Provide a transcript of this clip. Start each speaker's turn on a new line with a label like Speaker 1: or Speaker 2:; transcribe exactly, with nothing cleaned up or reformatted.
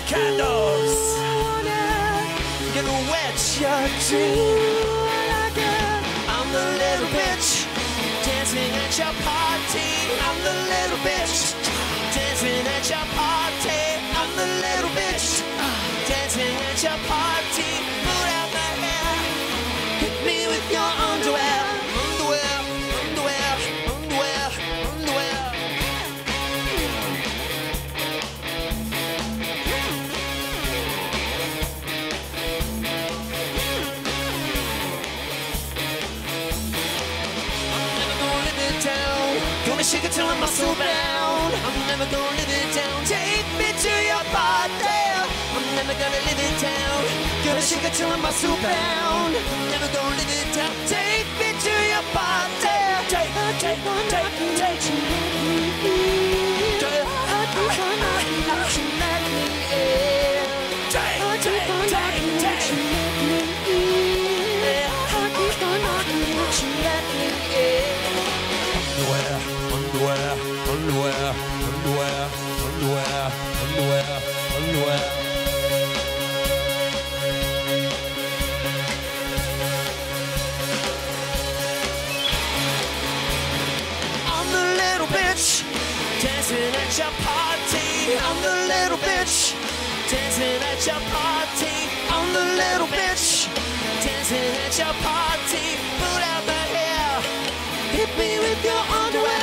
Speaker 1: candles. Gonna wet your dream. I'm the little bitch dancing at your party. I'm the little bitch dancing at your party. I'm the little bitch dancing at your party. Pull out my hair, hit me with your underwear. Underwear, underwear, underwear, underwear. Gonna shake it till I'm muscle bound. I'm never gonna live it down. Take me to your party. I'm never gonna live it down. Gonna shake it till I'm muscle bound. I'm never gonna live it down. Take me to your party. Take, take, take, take. Underwear, underwear, underwear, underwear, underwear, underwear. I'm the little bitch dancing at your party. I'm the little bitch dancing at your party. I'm the little bitch dancing at your party. Pull out the hair, hit me with your underwear.